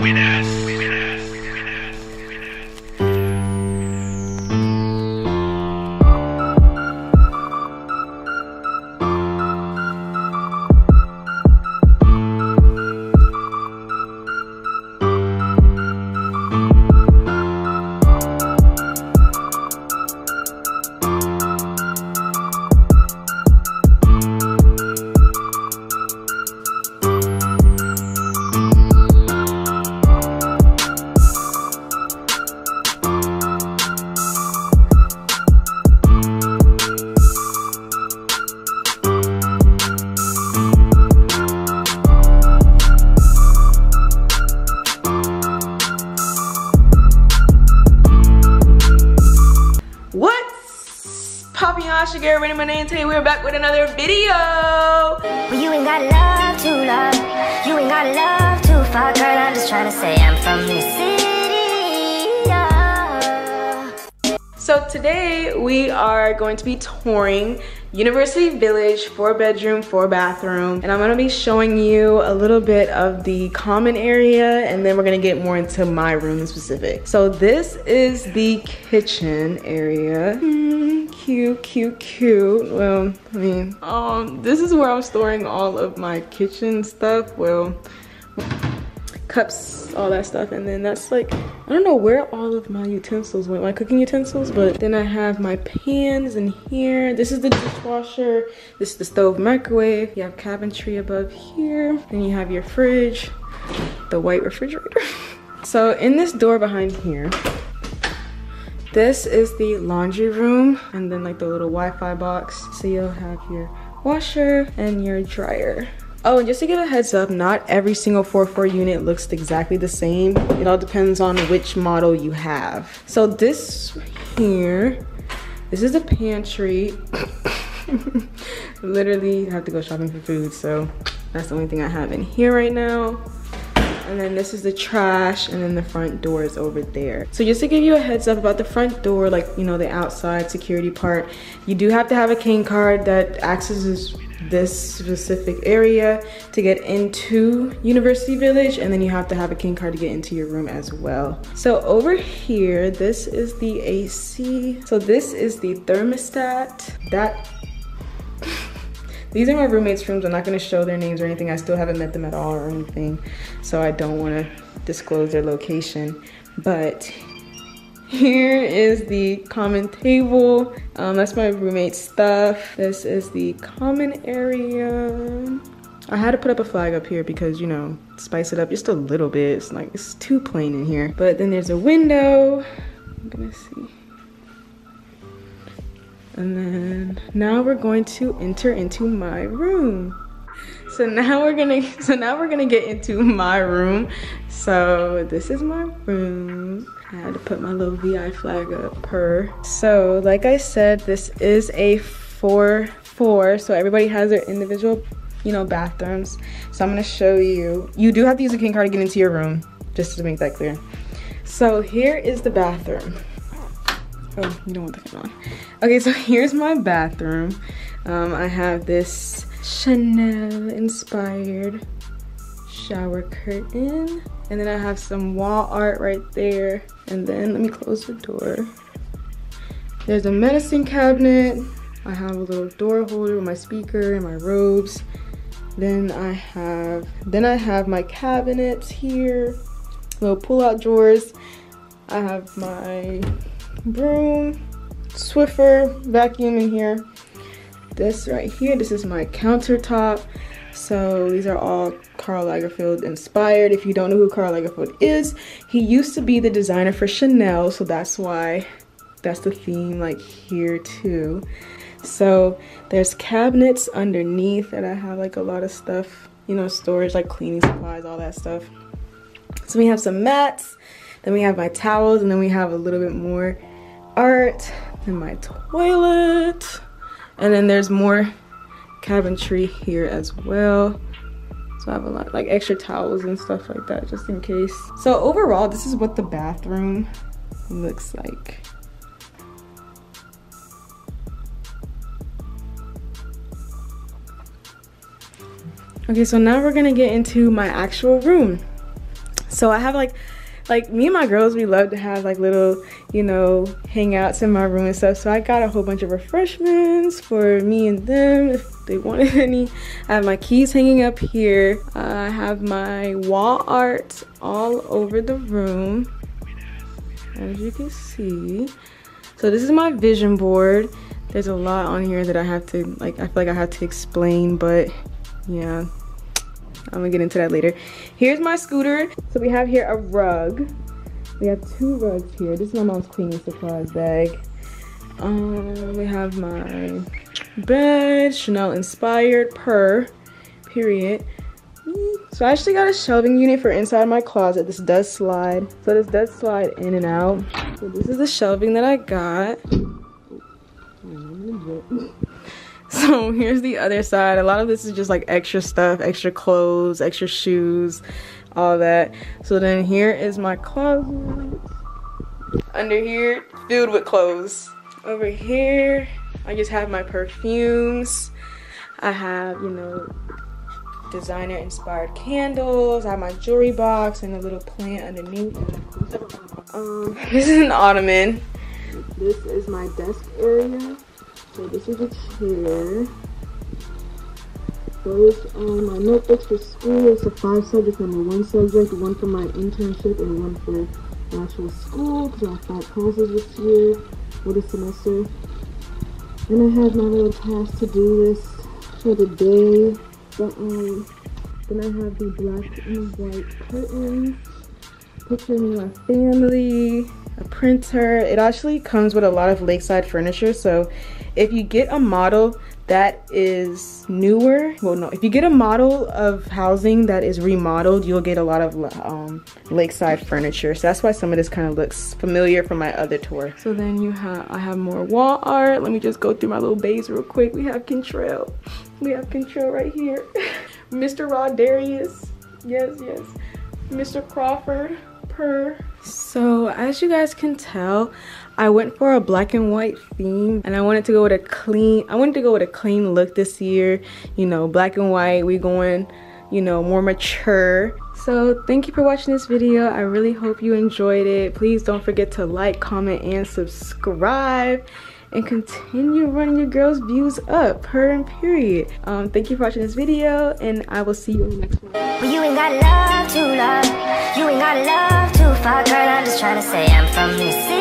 Girl, Rennie Monet, and today we're back with another video. Well, you ain't got love to love, you ain't got love to fuck, girl. I'm just trying to say I'm from the city. Yeah. So today we are going to be touring University Village, 4-bedroom, 4-bathroom, and I'm gonna be showing you a little bit of the common area, and then we're gonna get more into my room in specific. So this is the kitchen area. Cute. Well, I mean, this is where I'm storing all of my kitchen stuff. Well, cups, all that stuff, and then that's like, I don't know where all of my utensils went, my cooking utensils, but then I have my pans in here. This is the dishwasher, this is the stove microwave, you have cabinetry above here, then you have your fridge, the white refrigerator. So in this door behind here, this is the laundry room, and then like the little Wi-Fi box. So you'll have your washer and your dryer. Oh, and just to give a heads up, not every single 4-4 unit looks exactly the same. It all depends on which model you have. So this here, this is the pantry. Literally have to go shopping for food, so that's the only thing I have in here right now. And then this is the trash, and then the front door is over there. So just to give you a heads up about the front door, like, you know, the outside security part, you do have to have a cane card that accesses this specific area to get into University Village, and then you have to have a cane card to get into your room as well. So over here, this is the AC. So this is the thermostat. These are my roommates' rooms. I'm not gonna show their names or anything. I still haven't met them at all or anything, so I don't wanna disclose their location. But here is the common table. That's my roommate's stuff. This is the common area. I had to put up a flag up here because, you know, spice it up just a little bit. It's like, it's too plain in here. But then there's a window. I'm gonna see. And then now we're going to enter into my room. So now we're gonna get into my room. So this is my room. I had to put my little VI flag up So like I said, this is a 4-4. So everybody has their individual, you know, bathrooms. So I'm gonna show you. You do have to use a cane card to get into your room, just to make that clear. So here is the bathroom. Oh, you don't want the fan on. Okay, so here's my bathroom. I have this Chanel inspired shower curtain, and then I have some wall art right there. And then let me close the door. There's a medicine cabinet. I have a little door holder with my speaker and my robes. Then I have my cabinets here, little pull-out drawers. I have my broom, Swiffer vacuum in here. This right here, this is my countertop. So these are all Karl Lagerfeld inspired. If you don't know who Karl Lagerfeld is, he used to be the designer for Chanel, so that's why that's the theme like here too. So there's cabinets underneath that I have like a lot of stuff, you know, storage like cleaning supplies, all that stuff. So we have some mats, then we have my towels, and then we have a little bit more art, and my toilet, and then there's more cabinetry here as well. So I have a lot like extra towels and stuff like that just in case. So overall, this is what the bathroom looks like. Okay, so now we're gonna get into my actual room. So I have like me and my girls, we love to have like little, you know, hangouts in my room and stuff. So I got a whole bunch of refreshments for me and them if they wanted any. I have my keys hanging up here. I have my wall art all over the room, as you can see. So this is my vision board. There's a lot on here that I have to, like, I feel like I have to explain, but yeah, I'm gonna get into that later. Here's my scooter. So we have here a rug. We have 2 rugs here. This is my mom's cleaning supplies bag. We have my bed, Chanel inspired, period. So I actually got a shelving unit for inside my closet. This does slide. So this does slide in and out. So this is the shelving that I got. So here's the other side. A lot of this is just like extra stuff, extra clothes, extra shoes, all that. So then here is my closet. Under here, filled with clothes. Over here, I just have my perfumes. I have, you know, designer inspired candles. I have my jewelry box and a little plant underneath. This is an ottoman. This is my desk area. So this is a chair. Those are my notebooks for school. It's a 5 subject and 1 subject, 1 for my internship and 1 for actual school, because I have 5 classes this year for the semester. And I have my little task to-do list for the day. But then I have the black and white curtains, picture me and my family, a printer. It actually comes with a lot of lakeside furniture, so if you get a model that is newer, well no, if you get a model of housing that is remodeled, you'll get a lot of lakeside furniture. So that's why some of this kind of looks familiar from my other tour. So then I have more wall art. Let me just go through my little bays real quick. We have Kentrell. We have Kentrell right here. Mr. Rodarius. Yes. Mr. Crawford. So as you guys can tell, I went for a black and white theme, and I wanted to go with a clean look this year. You know, black and white. We going, you know, more mature. So thank you for watching this video. I really hope you enjoyed it. Please don't forget to like, comment, and subscribe, and continue running your girls' views up, period. Thank you for watching this video, and I will see you in the next one. Well, you ain't got love to love. You ain't got love to fuck, girl. I'm just trying to say I'm from the city.